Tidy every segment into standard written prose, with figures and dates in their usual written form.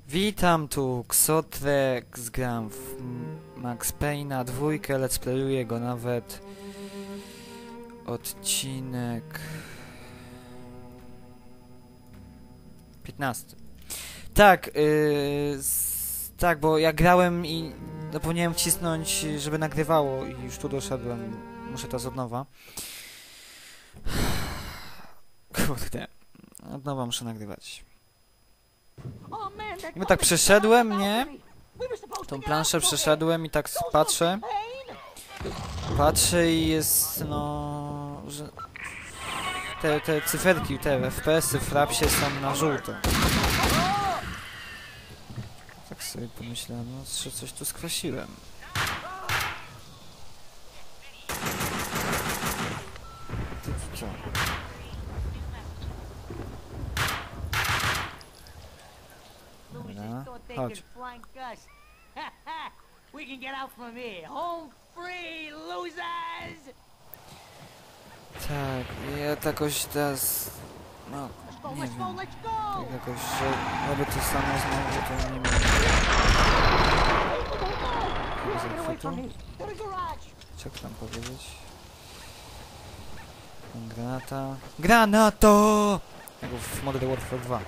Witam tu, Xotrek, gram w Max Payne'a 2, let's playuję go nawet. Odcinek 15. Tak, tak, bo ja grałem i zapomniałem wcisnąć, żeby nagrywało i już tu doszedłem. Muszę to od nowa. Kurde, od nowa muszę nagrywać. I tak przeszedłem, nie? Tą planszę przeszedłem i tak patrzę. Patrzę i jest, no... że te cyferki, te FPS-y w Frapsie są na żółto. Tak sobie pomyślałem, no, że coś tu skwasiłem. Ty co? Dobra, chodź. We can get out from here. Home free, losers! Tak, ja jakoś teraz... no, nie wiem. Tak jakoś, że robię to samo znowu, to nie wiem. Co tam powiedzieć? Granata... GRANATO! Jak w Modern Warfare 2.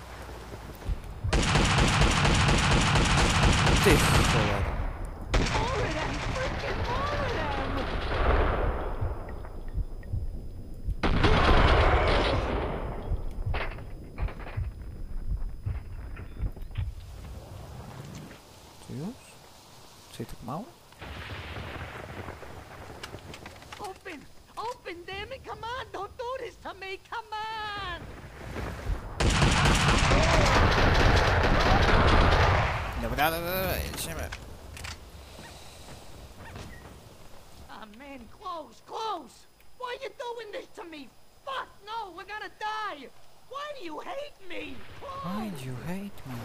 Ty cholera. Tu już? Czyli tak mało? Open, damn it, come on! Don't do this to me, come on! Dobra, jedziemy. Ah, man, close! Why are you doing this to me? Fuck, no, we're gonna die! Why do you hate me? Why do you hate me?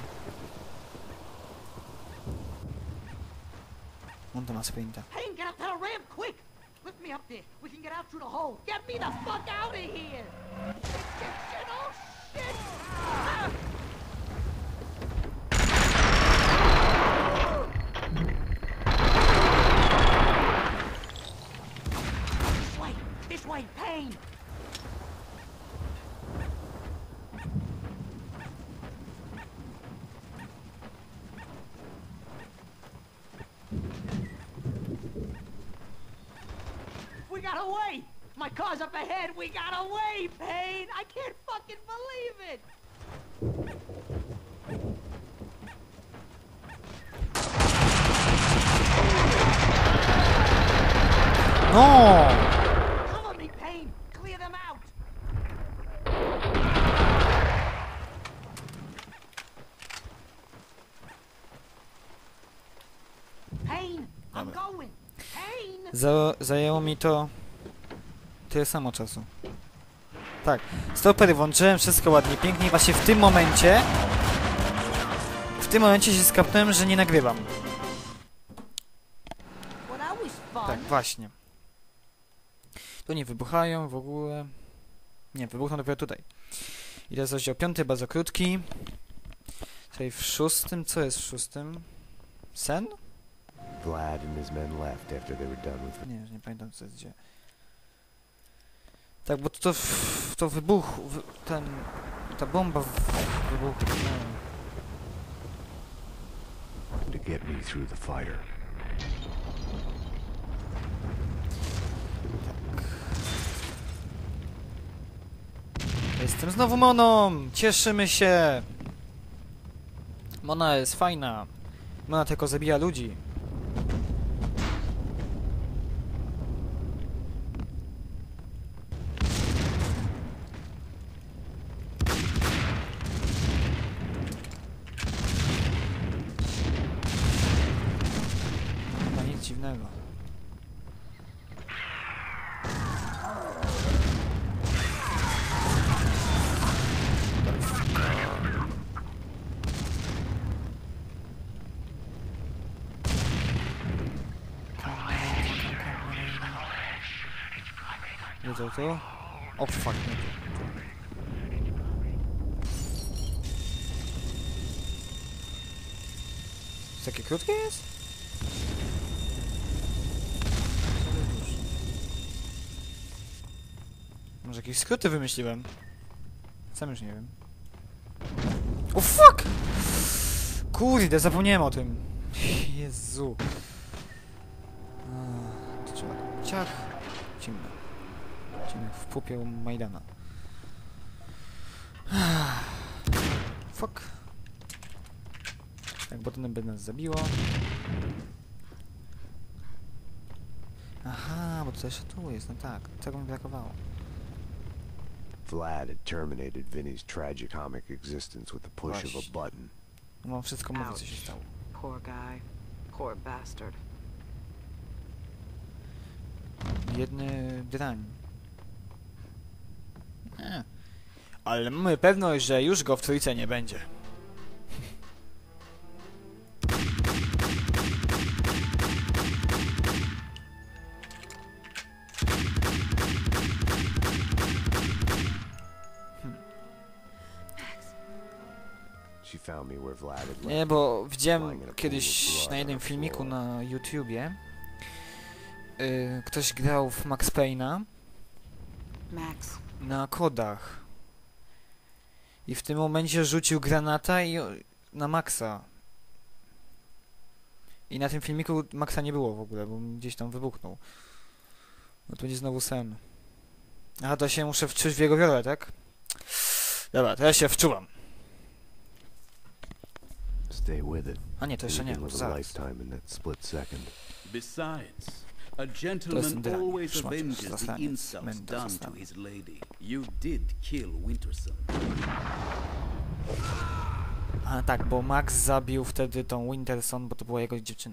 On to ma sprinta. Hey, get up to the ramp, quick! Lift me up there. We can get out through the hole. Get me the fuck out of here! Shit, oh shit! Ah! This way, Pain! We got away! My car's up ahead! We got away, Pain! I can't fucking believe it! No! Cover me, Pain! Clear them out! Pain! I'm going! Pain! Zajęło mi to tyle samo czasu. Tak, stopery włączyłem, wszystko ładnie, pięknie i właśnie w tym momencie się skapnąłem, że nie nagrywam. Tak, właśnie. Tu nie wybuchają w ogóle. Nie, wybuchną dopiero tutaj. I to jest rozdział 5, bardzo krótki. Tutaj w 6, co jest w 6? Sen? Vlad and his men left after they were done with Nie, nie pamiętam co jest gdzie. Tak, bo to wybuchł, ta bomba wybuchła. to get me through the fire. Jestem znowu Moną! Cieszymy się! Mona jest fajna. Mona tylko zabija ludzi. Chyba nic dziwnego. Wiedzą to? O fuck, nie tu. Takie krótkie jest? Może jakieś skróty wymyśliłem? Sam już nie wiem. O fuck! Kurde, zapomniałem o tym. Jezu. To trzeba... Ciach. Ciemno. Ciemno w pupie u Majdana. Fuck. Tak, bo to by nas zabiło. Aha, bo to jeszcze tu jest, no tak. Tego mi brakowało. Vlad had terminated Vinny's tragicomic existence with the push of a Właśnie. button. No mam wszystko mówić, co się stało. Poor guy. Poor bastard. Jedny drań. Ale mamy pewność, że już go w trójce nie będzie. She found me where Vlad had Nie, left. bo widziałem kiedyś na jednym filmiku na YouTubie, ktoś grał w Max Payne'a Max. na kodach. I w tym momencie rzucił granata na Maxa. I na tym filmiku Maxa nie było w ogóle, bo gdzieś tam wybuchnął. No to będzie znowu sen. Aha, to się muszę wczuć w jego wiarę, tak? Dobra, to ja się wczułam. Stay with it. A nie, to jeszcze nie, You can to live a zaraz. lifetime in that split second. Besides, a To jest gentleman drań. always Szmaciarz, avenges the zasraniec, insults męta, done to zasraniec. his lady. You did kill Winterson. A tak, bo Max zabił wtedy tą Winterson, bo to była jego dziewczyna.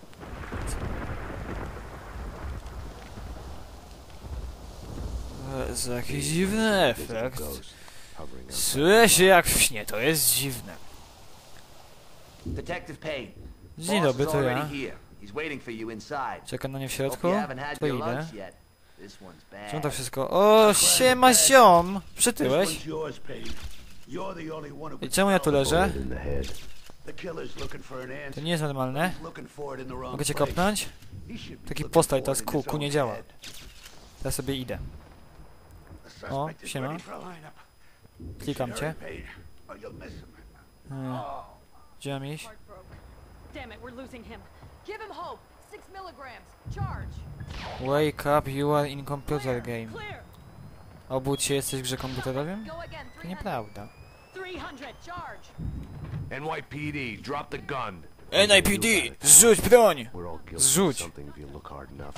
Jezu, jaki dziwny efekt. Ghost hovering outside. Słyszę się jak w śnie, to jest dziwne. Detective Payne. Dzień Boss dobry, is to ja. already here. He's waiting for you inside. Czekam na nie w Hope środku, you haven't had to your idę. lunch yet. This one's bad. Czemu to wszystko? O, siema ziom! Przytyłeś? This one's yours, Payne. You're the only one who I can czemu ja tu leżę? Bullet in the head. The killer's looking for an To answer. nie jest normalne. He's looking for it in the wrong Mogę cię place. kopnąć? He should be Taki looking postać, for teraz it in kół, his kół nie own działa. head. Ja sobie idę. The O, suspect is siema. ready for a lineup. Klikam cię. Hurry, Payne, or you'll miss him. Gdzie mam iść? Heart broke. Damn it, we're losing him. Give him hope. 6 milligrams. Charge. Wake up, you are in computer game. Clear. Obudź się, jesteś w grze komputerowym? Go again. To 300. nieprawda. 300. Charge. NYPD, drop the gun. NIPD! Zrzuć broń! We're all guilty of Zrzuć! something if you look hard enough.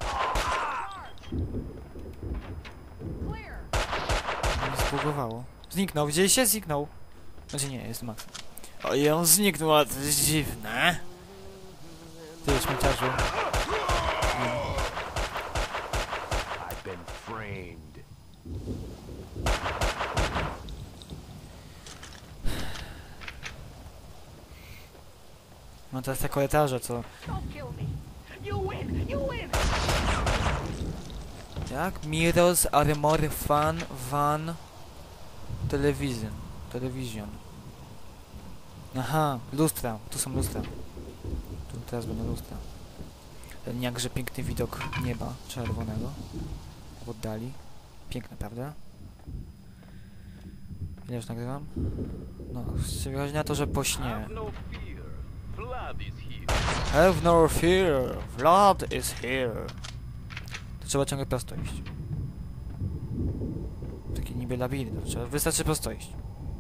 Clear. Nie zbugowało. Zniknął, widzieliście? Zniknął. Znaczy nie, jest Max. O, i on zniknął, a to jest dziwne. Ty, śmieciarzu. I've been framed. No teraz te korytarze, co... Don't kill me. You win. You win. Jak? Mirrors, Armor, Fan, Van... Television. Television. Aha, lustra. Tu są lustra. Tu teraz będą lustra. Ten jakże piękny widok nieba czerwonego. W oddali. Piękne, prawda? Ile już nagrywam? No, wychodzi na to, że po śnie. Have no fear, Vlad is here. To trzeba ciągle prosto iść. Taki niby labirynt, to trzeba, wystarczy prosto iść.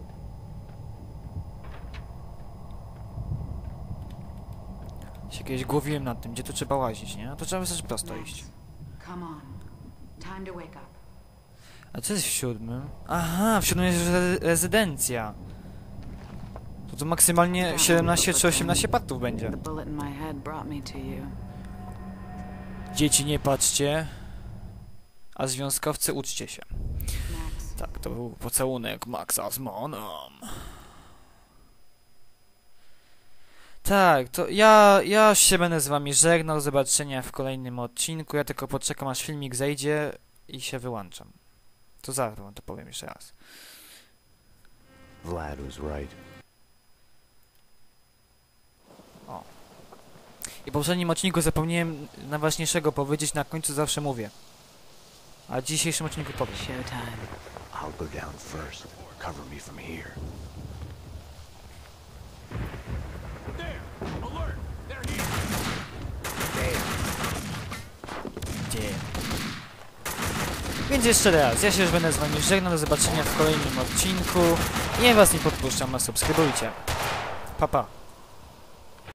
Się kiedyś głowiłem nad tym, gdzie tu trzeba łazić, nie? No to trzeba wystarczy prosto iść. Come on. Time to wake up. A co jest w 7? Aha, w 7 jest rezydencja. To maksymalnie 17 czy 18 patów będzie. The bullet in my head brought me to you. Dzieci, nie patrzcie. A związkowcy, uczcie się. Max. Tak, to był pocałunek Maxa z Moną. Tak, to ja się będę z wami żegnał. Do zobaczenia w kolejnym odcinku. Ja tylko poczekam, aż filmik zejdzie i się wyłączam. To zaraz wam to powiem jeszcze raz. Vlad was right. O, I w poprzednim odcinku zapomniałem najważniejszego powiedzieć, na końcu zawsze mówię. A w dzisiejszym odcinku powiem. Showtime. I'll go down first. Cover me from here. Gdzie? Więc jeszcze raz, ja się już będę z wami żegnał, do zobaczenia w kolejnym odcinku. Nie was nie podpuszczam, a subskrybujcie. Pa, pa.